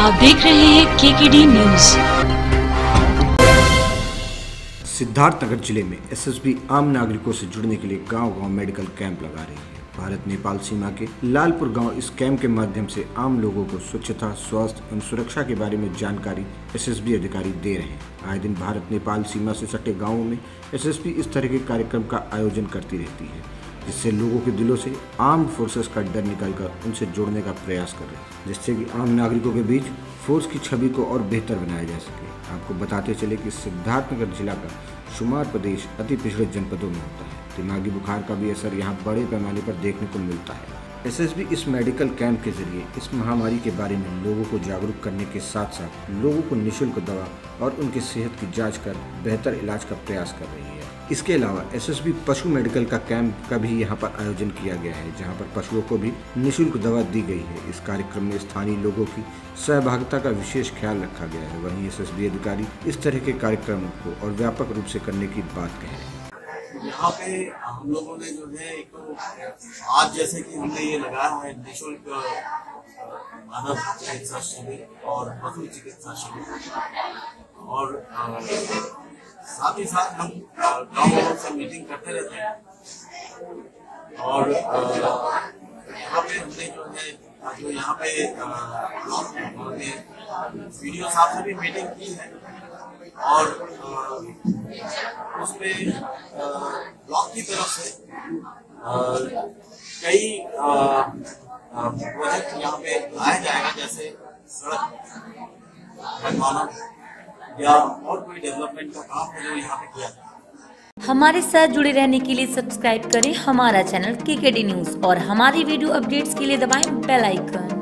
आप देख रहे हैं केकेडी न्यूज। सिद्धार्थनगर जिले में एसएसबी आम नागरिकों से जुड़ने के लिए गांव-गांव मेडिकल कैंप लगा रही है। भारत नेपाल सीमा के लालपुर गांव इस कैंप के माध्यम से आम लोगों को स्वच्छता, स्वास्थ्य एवं सुरक्षा के बारे में जानकारी एसएसबी अधिकारी दे रहे हैं। आए दिन भारत नेपाल सीमा से सटे गाँवों में एसएसबी इस तरह के कार्यक्रम का आयोजन करती रहती है, जिससे लोगों के दिलों से आर्म्ड फोर्सेस का डर निकालकर उनसे जोड़ने का प्रयास कर रहे हैं, जिससे कि आम नागरिकों के बीच फोर्स की छवि को और बेहतर बनाया जा सके। आपको बताते चले कि सिद्धार्थनगर जिला का शुमार प्रदेश अति पिछड़े जनपदों में होता है। दिमागी बुखार का भी असर यहाँ बड़े पैमाने पर देखने को मिलता है। एसएसबी इस मेडिकल कैंप के जरिए इस महामारी के बारे में लोगों को जागरूक करने के साथ साथ लोगों को निःशुल्क दवा और उनकी सेहत की जांच कर बेहतर इलाज का प्रयास कर रही है। इसके अलावा एसएसबी पशु मेडिकल का कैंप का भी यहाँ पर आयोजन किया गया है, जहाँ पर पशुओं को भी निःशुल्क दवा दी गई है। इस कार्यक्रम में स्थानीय लोगों की सहभागिता का विशेष ख्याल रखा गया है। वहीं एसएसबी अधिकारी इस तरह के कार्यक्रमों को और व्यापक रूप से करने की बात कह रहे हैं। यहाँ पे हम लोगों ने जो है एक तो आज जैसे कि हमने ये लगाया है निःशुल्क मानव चिकित्सा शिविर और पशु चिकित्सा शिविर, और साथ ही साथ हम गाँव से मीटिंग करते रहते हैं। और यहाँ पे हमने जो यहाँ पे वीडियो साहब से भी मीटिंग की है, और उसमें ब्लॉक की तरफ से कई प्रोजेक्ट यहाँ पे लाया जाएगा, जैसे सड़क बनवाना या और कोई डेवलपमेंट का काम है जो यहाँ पे किया जाए। हमारे साथ जुड़े रहने के लिए सब्सक्राइब करें हमारा चैनल केकेडी न्यूज और हमारी वीडियो अपडेट्स के लिए दबाएं बेल आइकन।